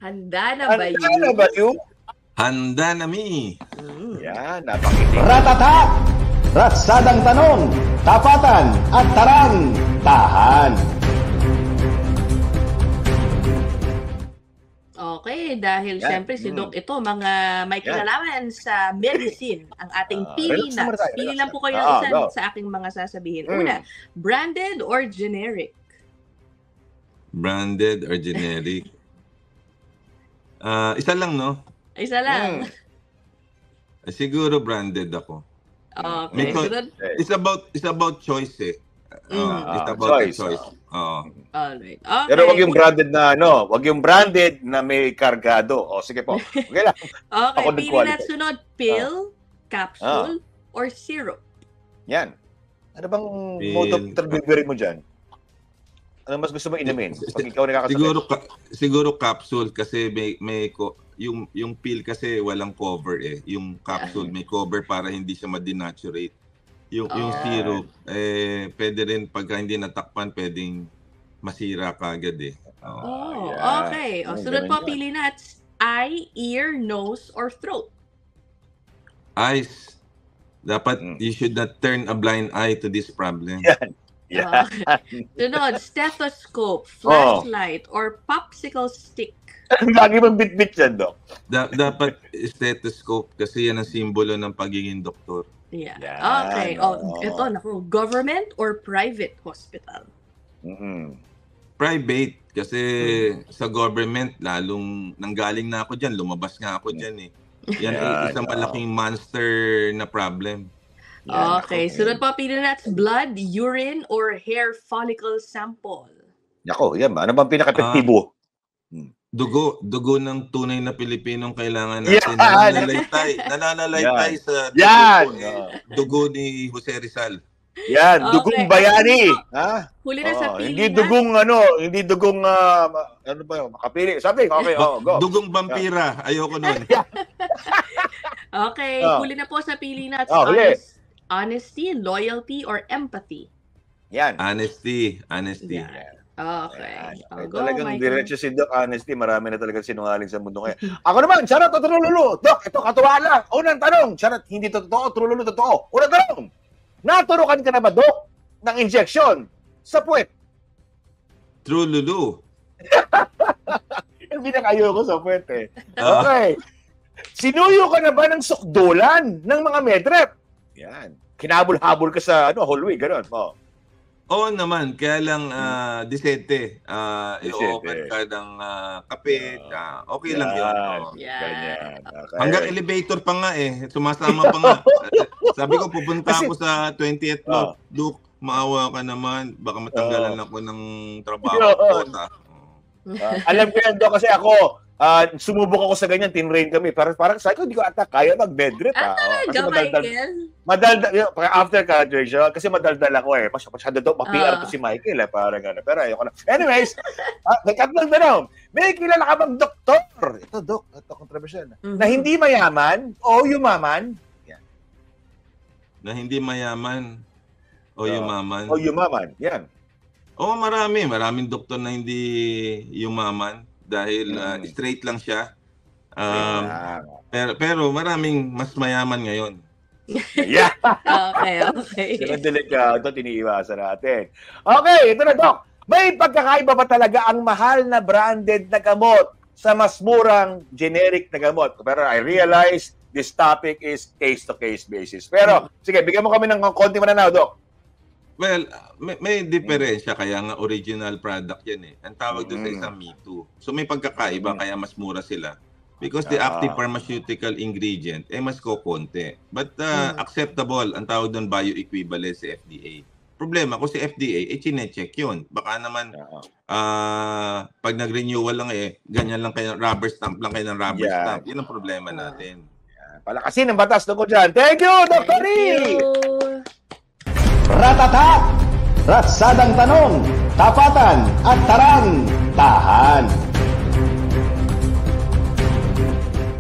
Handa na ba Handa yun? na ba yun? Handa na mi. Yan, napakinig. Ratata! Ratsadang tanong, tapatan at tarang, tahan. Okay, dahil syempre si Doc ito, mga may kinalaman sa medicine, ang ating pili relax naman nuts. tayo, Pili relax lang po kayo lang. isa Go. sa aking mga sasabihin. Una, branded or generic? Branded or generic? Isa lang, no? Isa lang. Siguro branded ako. Okay. Because it's about choice eh. It's about choice. choice. Oo. Alright. Okay. Pero wag yung branded na ano, wag yung branded na may kargado. O sige po. Okay lang. Okay, Ako pili nag-qualify. na sunod. Pill, capsule, or syrup? Yan. Ano bang Pill. mode of delivery mo dyan? Ano mas gusto mo inumin? Pag ikaw nakakasakit. Siguro capsule kasi yung pill kasi walang cover eh. Yung capsule may cover para hindi siya ma-denaturate. Yung syrup pwede rin pagka hindi natakpan pwedeng masira kagad eh. Okay. Sunod po, pili na eye, ear, nose, or throat? Eyes. Dapat you should not turn a blind eye to this problem. Yan. Sunod, stethoscope, flashlight, or popsicle stick? Lagi mong bit-bit yan, Doc. Dapat stethoscope kasi yan ang simbolo ng pagiging doktor. Yeah. Yan. Okay. Ito, naku, government or private hospital? Private kasi sa government lalong nanggaling na ako diyan, lumabas nga ako diyan eh. Yan ay isang malaking monster na problem. Okay. Sunod pa, pili na blood, urine, or hair follicle sample? Nako, yan ba? Ano bang pinaka-epektibo? Dugo ng tunay na Pilipinong kailangan natin. Nananalaytay sa dugo ni Jose Rizal. Yan, dugong bayani. Ha? Huli na sa pili hindi dugong hindi dugong ano ba yun? Makapili. Sabi, okay, go. Dugong vampira. Ayoko nun. Okay, huli na po sa pili na. Honesty, loyalty, or empathy? Yan. Honesty. Yeah. Okay. Talagang diretso si Doc, honesty. Marami na talagang sinungaling sa mundo ngayon. Ako naman, charot o trululu? Doc, ito katuwaan lang. Unang tanong, charot, hindi totoo, trululu totoo. Unang tanong, naturukan ka na ba, Doc, ng injection sa puwet? Trululu. Hindi na kayo ko sa puwet eh. Okay. Sinuyo ka na ba ng sukdulan ng mga medrep? Yan. Kinabol-habol ka sa hallway, gano'n. Oo naman, kaya lang disete. I-open ka ng kape. Okay lang yun. Ganyan. Okay. Hanggang elevator pa nga eh. Sumasama pa nga. Sabi ko, pupunta ako sa 20th floor. Duke, maawa ka naman. Baka matanggalan ako ng trabaho ko. Alam ko yan, Doc, kasi ako, sumubok ako sa ganyan, tinrain kami. Parang sabi ko, hindi ko ata kaya mag-bedrip. Madaldal. After graduation, kasi madaldal ako eh. Masyado daw, ma-PR to si Michael eh. Parang gano'n. Pero ayoko na. Anyways, nagkatalang tanong, may kilala ka bang doktor? Ito, Doc, ito controversial. Na hindi mayaman o yumaman? Yan. Na hindi mayaman o yumaman? O yumaman, yan. Oo, marami. Maraming doktor na hindi yumaman. Dahil straight lang siya. Pero maraming mas mayaman ngayon. Yeah. Okay. Sila delikado, tiniiwasan natin. Okay, ito na, Doc. May pagkakaiba ba talaga ang mahal na branded na gamot sa mas murang generic na gamot? Pero I realize this topic is case-to-case basis. Pero, sige, bigyan mo kami ng konti mananaw, Doc. Well, may diferensya kaya nga original product yan eh. Ang tawag doon sa isang Me Too. So may pagkakaiba kaya mas mura sila. Because the active pharmaceutical ingredient mas kokonti. But acceptable, ang tawag doon bioequivalence sa FDA. Problema kung si FDA, chine-check yun. Baka naman pag nag-renewal lang ganyan lang kayo, rubber stamp lang kayo ng rubber stamp. Yun ang problema natin. Palakasin ang batas tungkol dyan. Thank you, Dr. Lee! Ratata! Ratsadang tanong, tapatan at tarang, tahan.